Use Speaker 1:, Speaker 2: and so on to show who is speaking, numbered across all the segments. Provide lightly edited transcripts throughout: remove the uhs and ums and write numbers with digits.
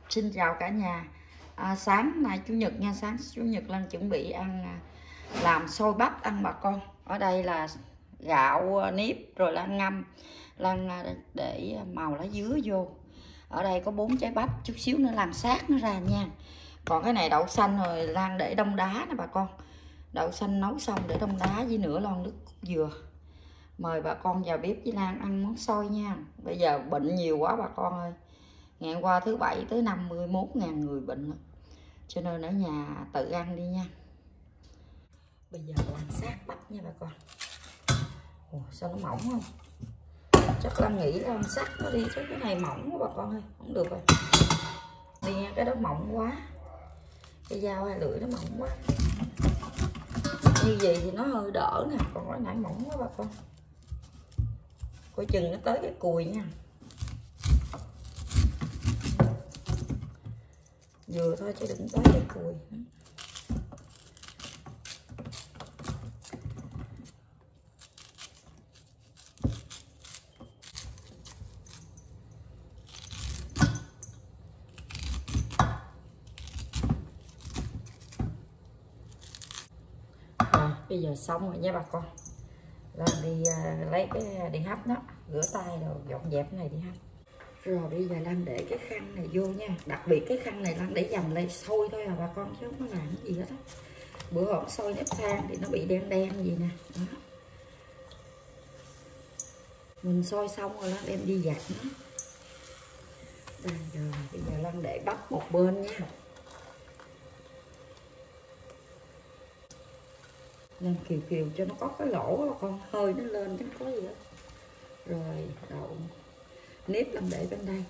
Speaker 1: Xin chào cả nhà. Sáng nay chủ nhật nha, sáng chủ nhật Lan chuẩn bị ăn làm xôi bắp ăn bà con. Ở đây là gạo nếp rồi Lan ngâm, Lan để màu lá dứa vô. Ở đây có 4 trái bắp, chút xíu nữa làm xác nó ra nha. Còn cái này đậu xanh rồi Lan để đông đá nè bà con. Đậu xanh nấu xong để đông đá với nửa lon nước dừa. Mời bà con vào bếp với Lan ăn món xôi nha. Bây giờ bệnh nhiều quá bà con ơi. Ngày qua thứ bảy tới 51.000 người bệnh, cho nên ở nhà tự ăn đi nha. Bây giờ làm xác bắp nha bà con. Ồ, sao nó mỏng không? Chắc Lan nghĩ là xác nó đi, chứ cái này mỏng quá bà con ơi, không được rồi. Đi nha, cái đó mỏng quá, cái dao hay lưỡi nó mỏng quá. Như vậy thì nó hơi đỡ nè, còn cái nãy mỏng quá bà con. Coi chừng nó tới cái cùi nha. Vừa thôi chứ đừng tới cái cùi. Rồi, bây giờ xong rồi nha bà con. Lan đi lấy cái đi hấp nó, rửa tay rồi dọn dẹp cái này đi hấp. Rồi bây giờ Lan để cái khăn này vô nha. Đặc biệt cái khăn này Lan để dầm lên sôi thôi à bà con, chứ không có làm cái gì hết á. Bữa hôm sôi nếp than thì nó bị đen đen gì nè. Đó. Mình sôi xong rồi Lan đem đi giặt nó. Đây rồi, bây giờ Lan để bắp một bên nha. Lan kiều kiều cho nó có cái lỗ bà con, hơi nó lên chứ không có gì hết. Rồi đậu nếp Lan để bên đây.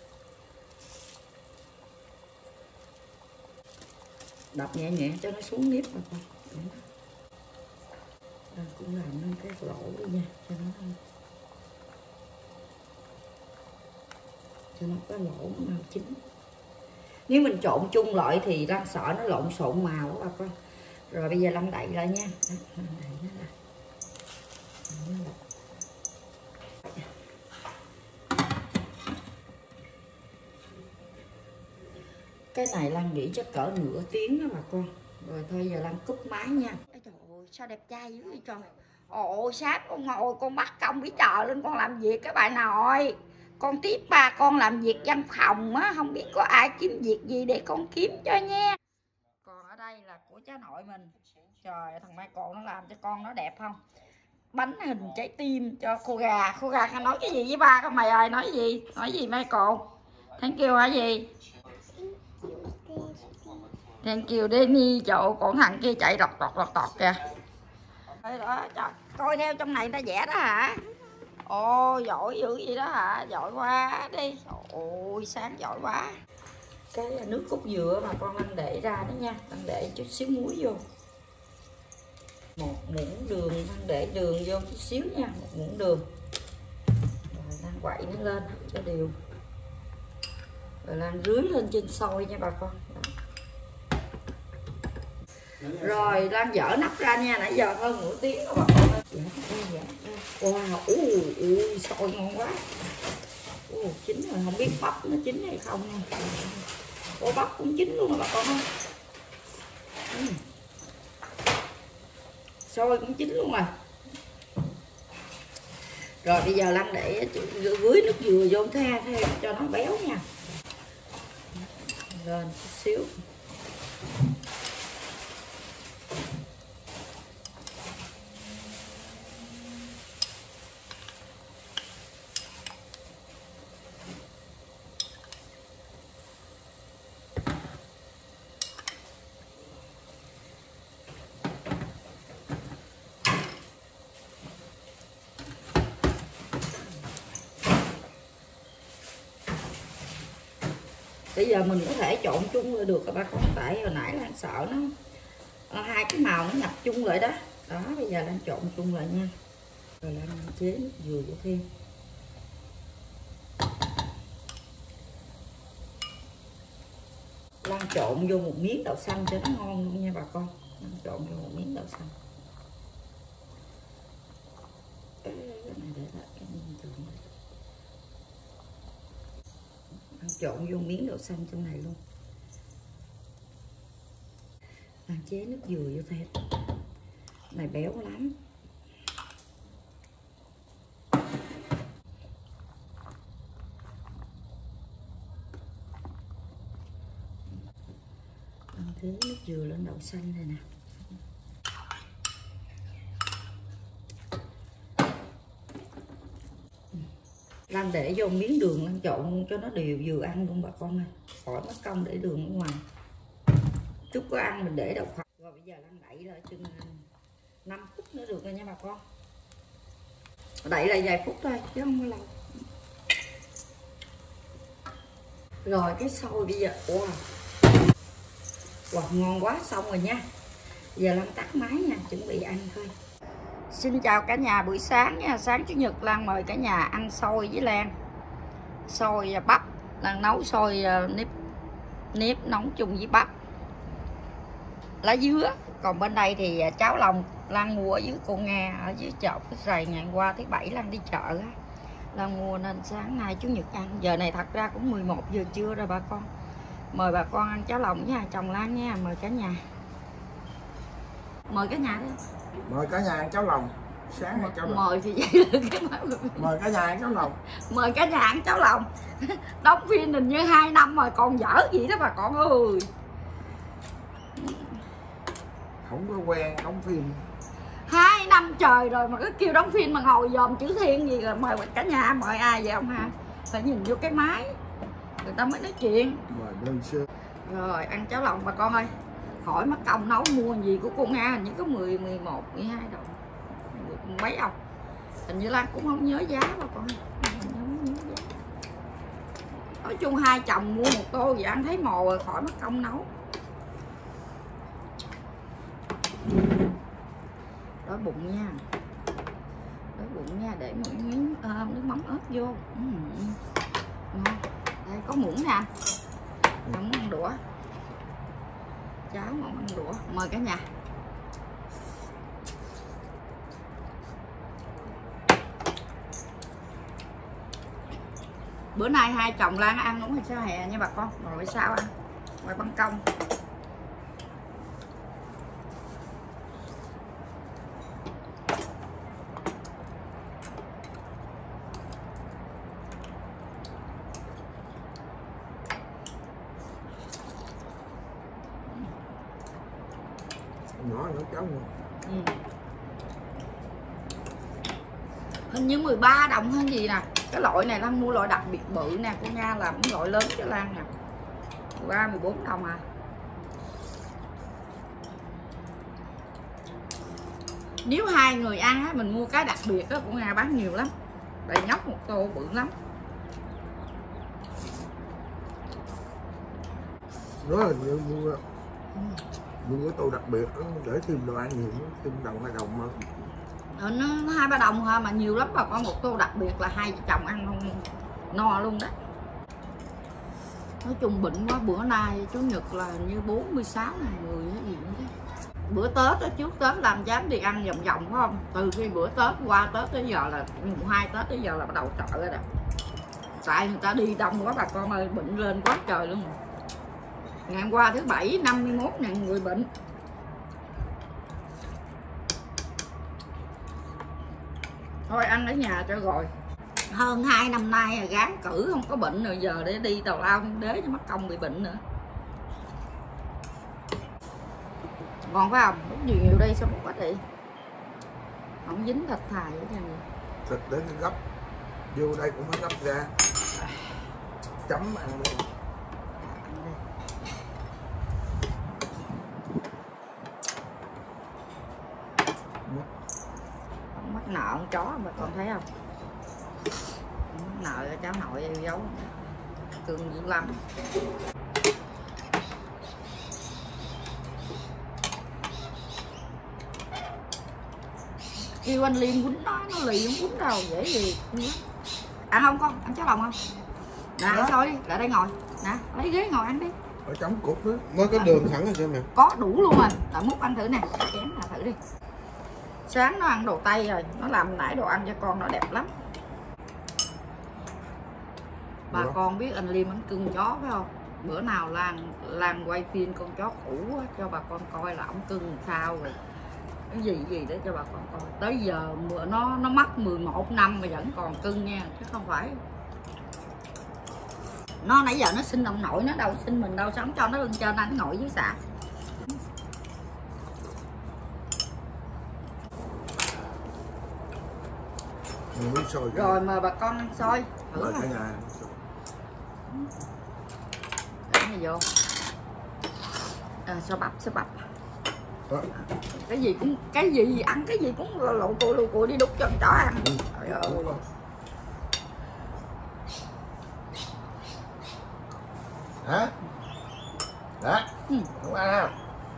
Speaker 1: Đập nhẹ nhẹ cho nó xuống nếp bà con. Lan cũng làm lên cái lỗ đi nha, cho nó có lỗ màu chín. Nếu mình trộn chung lại thì Lan sợ nó lộn xộn màu đó bà con. Rồi bây giờ Lan đậy lại nha. Lan đậy nó lại. Cái này Lan nghĩ chắc cỡ nửa tiếng đó bà con. Rồi thôi giờ Lan cúp máy nha. Ê, trời ơi sao đẹp trai dữ vậy trời. Ôi sáng con ngồi con bắt công bí chờ lên con làm việc các bạn nội. Con tiếp ba con làm việc văn phòng á, không biết có ai kiếm việc gì để con kiếm cho nha. Còn ở đây là của cháu nội mình. Trời, thằng Michael nó làm cho con nó đẹp không? Bánh hình trái tim cho cô gà. Cô gà nói cái gì với ba con mày ơi? Nói gì? Nói gì Michael? Thank you hả gì? Thank you Danny. Trời ơi, con thằng kia chạy đọt kìa. Đây đó, trời. Coi theo trong này ta vẽ đó hả? Ồ, giỏi dữ gì đó hả? Giỏi quá đi. Ôi, sáng giỏi quá. Cái nước cốt dừa mà con Anh để ra đó nha. Anh để chút xíu muối vô. Một muỗng đường, Anh để đường vô chút xíu nha. Một muỗng đường. Rồi Lan quậy nó lên cho đều. Rồi Lan rưới lên trên xôi nha bà con. Đó. Rồi Lan dở nắp ra nha. Nãy giờ hơn nửa tiếng rồi bà con ơi. Dạ. Wow, xôi ngon quá. Chín rồi, không biết bắp nó chín hay không nha. Ô, bắp cũng chín luôn rồi bà con ơi. Xôi cũng chín luôn rồi. Rồi bây giờ Lan để với nước dừa vô thêm cho nó béo nha. Lên chút xíu. Bây giờ mình có thể trộn chung lại được các bà con, tại hồi nãy Lan sợ nó hai cái màu nó nhập chung lại đó. Đó, bây giờ Lan trộn chung lại nha. Rồi Lan chế nước dừa vô thêm. Lan trộn vô một miếng đậu xanh cho nó ngon luôn nha bà con. Lan trộn vô một miếng đậu xanh. Cái này để lại cái trộn. Lan trộn vô miếng đậu xanh trong này luôn. Lan chế nước dừa vô thêm. Này béo lắm. Lan chế nước dừa lên đậu xanh này nè. Lan để vô miếng đường Lan trộn cho nó đều vừa ăn luôn bà con ơi, khỏi mất công để đường ở ngoài. Chút có ăn mình để đậu phộng. Rồi bây giờ Lan đậy lại chừng 5 phút nữa được rồi nha bà con. Đậy là vài phút thôi chứ không có lâu. Rồi cái xôi bây giờ wow, ngon quá, xong rồi nha. Giờ Lan tắt máy nha, chuẩn bị ăn thôi. Xin chào cả nhà buổi sáng nha. Sáng Chủ nhật Lan mời cả nhà ăn xôi với Lan. Xôi và bắp. Lan nấu xôi nếp nóng chung với bắp, lá dứa. Còn bên đây thì cháo lòng Lan mua ở dưới Cô Nga, ở dưới chợ Cái Rày. Ngày qua thứ Bảy Lan đi chợ á, Lan mua nên sáng nay Chủ nhật ăn. Giờ này thật ra cũng 11 giờ trưa rồi bà con. Mời bà con ăn cháo lòng với chồng Lan nha. Mời cả nhà. Mời cả nhà đi.
Speaker 2: Mời cả nhà ăn cháo lòng. Sáng ăn cháo lòng.
Speaker 1: Mời thì vậy là cái
Speaker 2: mời cả nhà ăn cháo lòng.
Speaker 1: Mời cả nhà ăn cháo lòng. Đóng phim hình như 2 năm rồi còn dở gì đó bà con ơi.
Speaker 2: Không có quen đóng phim.
Speaker 1: 2 năm trời rồi mà cứ kêu đóng phim mà ngồi dòm chữ thiên gì. Rồi mời cả nhà, mời ai vậy ông ha? Phải nhìn vô cái máy người ta mới nói chuyện.
Speaker 2: Mời đơn sơ.
Speaker 1: Rồi ăn cháo lòng bà con ơi, khỏi mất công nấu mua gì của cô Nga. Hình như có 10, 11, 12 đồng mấy ông. Hình như Lan cũng không nhớ giá bà con. Không nhớ giá. Nói chung hai chồng mua một tô vậy ăn thấy mồ rồi, khỏi mất công nấu. Đói bụng nha. Đói bụng nha. Để một miếng nước mắm ớt vô. Ngon. Đây có muỗng nè. Không ăn đũa. Cháo mà ăn đũa. Mời cả nhà. Bữa nay hai chồng Lan ăn đúng rồi sao hè nha bà con. Ngồi sao ăn ngoài ban công.
Speaker 2: Nhỏ nữa cháu ngon.
Speaker 1: Hình như 13 đồng hay gì nè. Cái loại này Lan mua loại đặc biệt bự nè. Cô Nga làm cái loại lớn cho Lan nè. 13, 14 đồng à. Nếu hai người ăn á, mình mua cái đặc biệt á, của Nga bán nhiều lắm. Đầy nhóc một tô bự lắm.
Speaker 2: Đó là như mua cái tô đặc biệt để thêm đồ ăn nhiều, thêm đồng 2 đồng mà.
Speaker 1: Nó 2-3 đồng thôi mà nhiều lắm bà con. Một tô đặc biệt là hai vợ chồng ăn không no luôn đó. Nói chung bệnh quá. Bữa nay Chủ nhật là như 46 ngày người hay gì nữa. Bữa Tết đó, trước Tết làm dám đi ăn vòng vòng phải không? Từ khi bữa Tết qua Tết tới giờ là mùng 2 Tết tới giờ là bắt đầu chợ rồi đó. Tại người ta đi đông quá bà con ơi, bệnh lên quá trời luôn. Ngày hôm qua thứ Bảy 51.000 người bệnh. Thôi ăn ở nhà cho rồi. Hơn 2 năm nay là gán cử không có bệnh rồi, giờ để đi tào lao thiên đế cho mất công bị bệnh nữa. Ngon phải không? Lúc nhiều đây sao một ít đi. Không dính thịt thài vậy nè.
Speaker 2: Thịt để gấp. Vô đây cũng phải gấp ra. Chấm ăn luôn.
Speaker 1: Không mắc nợ con chó mà con thấy không? Mắc nợ cháu nội yêu dấu. Cưng dữ lắm. Kêu anh Liêm quýnh nó lì không quýnh đâu, dễ gì. Ăn không con? Ăn cháo lòng không? Nè, xôi đi, lại đây ngồi. Nè, lấy ghế ngồi ăn đi.
Speaker 2: Ở chấm cục đó, mới có đường sẵn rồi sao mẹ?
Speaker 1: Có đủ luôn rồi, lại múc ăn thử nè, chén là thử đi. Sáng nó ăn đồ Tây rồi, nó làm nãy đồ ăn cho con nó đẹp lắm. Bà
Speaker 2: Ủa?
Speaker 1: con biết anh Liêm anh cưng chó phải không? Bữa nào Lan quay phim con chó cũ á, cho bà con coi là ổng cưng sao rồi cái gì để cho bà con coi. Tới giờ nó mất 11 năm mà vẫn còn cưng nha, chứ không phải nó nãy giờ nó xin ông nội nó đâu xin mình đâu, sống cho nó lên trên anh ngồi dưới sạp.
Speaker 2: Mình muốn xôi
Speaker 1: Rồi mời bà con ăn xôi thử
Speaker 2: mời
Speaker 1: coi.
Speaker 2: cả nhà ăn.
Speaker 1: Để này vô xôi bắp
Speaker 2: Đó.
Speaker 1: cái gì ăn cái gì cũng lụ cùi đi đút cho con chó ăn. Trời ơi.
Speaker 2: Hả? Đó. Không ăn không?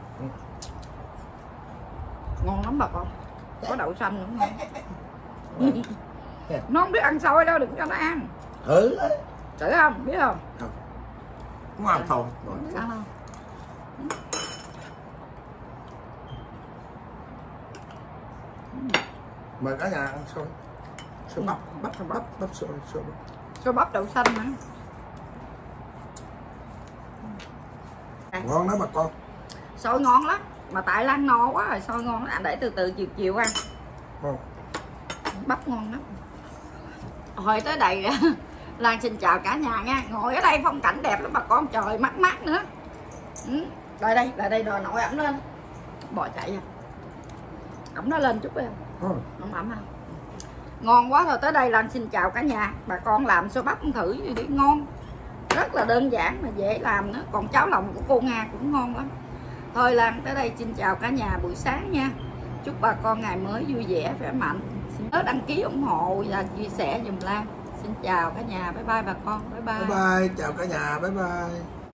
Speaker 1: Ngon lắm bà con, có đậu xanh nữa ngon. Nó không biết ăn xôi đâu, đừng cho nó ăn.
Speaker 2: Thử đấy.
Speaker 1: Thử không, biết không?
Speaker 2: Không ăn thôi.
Speaker 1: Biết ăn không?
Speaker 2: Mời cả nhà ăn xôi. Xôi bắp xôi bắp.
Speaker 1: Xôi bắp đậu xanh nữa.
Speaker 2: Ngon đó bà con.
Speaker 1: Xôi ngon lắm, mà tại Lan no quá rồi, xôi ngon lắm, để từ từ chiều ăn.
Speaker 2: Ngon.
Speaker 1: Bắp ngon lắm. Hồi tới đây Lan xin chào cả nhà nha. Ngồi ở đây phong cảnh đẹp lắm bà con, trời mát nữa. Lại đây rồi nội ẩm lên. Bò chạy à. Ẩm nó lên chút đi. Ẩm ẩm ha. Ngon quá rồi, tới đây Lan xin chào cả nhà. Bà con làm xôi bắp thử đi, ngon. Rất là đơn giản mà dễ làm nữa. Còn cháo lòng của cô Nga cũng ngon lắm. Thôi Lan tới đây xin chào cả nhà buổi sáng nha. Chúc bà con ngày mới vui vẻ, khỏe mạnh. Xin nhớ đăng ký ủng hộ và chia sẻ giùm Lan. Xin chào cả nhà, bye bye bà con, bye bye.
Speaker 2: Bye bye, chào cả nhà, bye bye.